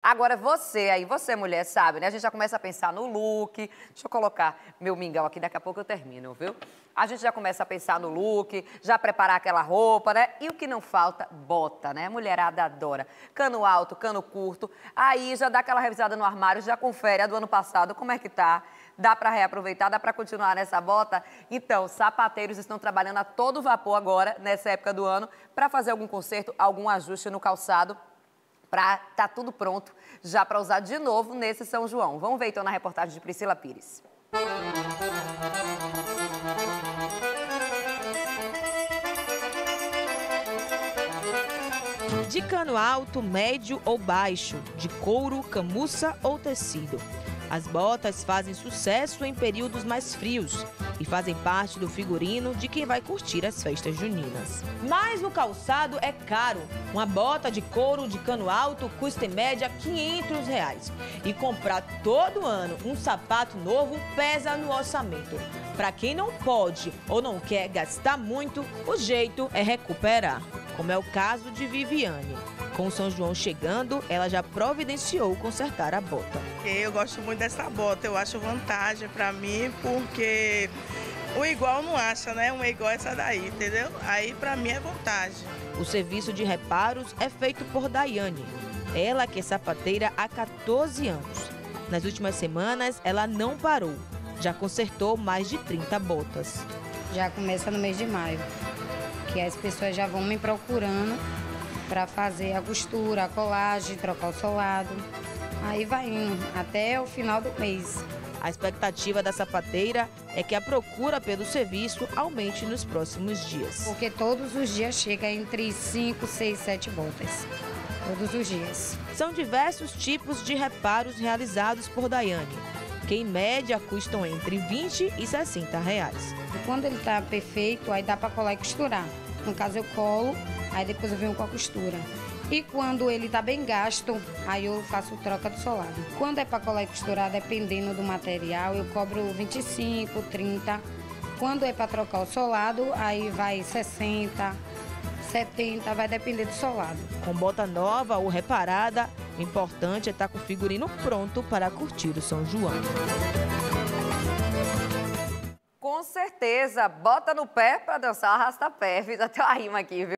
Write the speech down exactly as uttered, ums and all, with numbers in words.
Agora você aí, você mulher, sabe, né? A gente já começa a pensar no look. Deixa eu colocar meu mingau aqui, daqui a pouco eu termino, viu? A gente já começa a pensar no look, já preparar aquela roupa, né? E o que não falta? Bota, né? A mulherada adora. Cano alto, cano curto. Aí já dá aquela revisada no armário, já confere a do ano passado, como é que tá? Dá para reaproveitar, dá para continuar nessa bota? Então, sapateiros estão trabalhando a todo vapor agora, nessa época do ano, para fazer algum conserto, algum ajuste no calçado, para tá tudo pronto já para usar de novo nesse São João. Vamos ver então na reportagem de Priscila Pires. De cano alto, médio ou baixo, de couro, camurça ou tecido. As botas fazem sucesso em períodos mais frios e fazem parte do figurino de quem vai curtir as festas juninas. Mas o calçado é caro. Uma bota de couro de cano alto custa em média quinhentos reais. E comprar todo ano um sapato novo pesa no orçamento. Para quem não pode ou não quer gastar muito, o jeito é recuperar, como é o caso de Viviane. Com o São João chegando, ela já providenciou consertar a bota. Eu gosto muito dessa bota, eu acho vantagem para mim, porque o igual não acha, né? Um igual essa daí, entendeu? Aí para mim é vantagem. O serviço de reparos é feito por Daiane. Ela que é sapateira há quatorze anos. Nas últimas semanas, ela não parou. Já consertou mais de trinta botas. Já começa no mês de maio, que as pessoas já vão me procurando para fazer a costura, a colagem, trocar o solado. Aí vai indo até o final do mês. A expectativa da sapateira é que a procura pelo serviço aumente nos próximos dias. Porque todos os dias chega entre cinco, seis, sete botas. Todos os dias. São diversos tipos de reparos realizados por Daiane, que em média custam entre vinte e sessenta reais. E quando ele está perfeito, aí dá para colar e costurar. No caso eu colo, aí depois eu venho com a costura. E quando ele está bem gasto, aí eu faço troca do solado. Quando é para colar e costurar, dependendo do material, eu cobro vinte e cinco, trinta. Quando é para trocar o solado, aí vai sessenta, setenta, vai depender do solado. Com bota nova ou reparada, o importante é estar com o figurino pronto para curtir o São João. Com certeza, bota no pé para dançar arrasta-pé. Fiz até uma rima aqui, viu?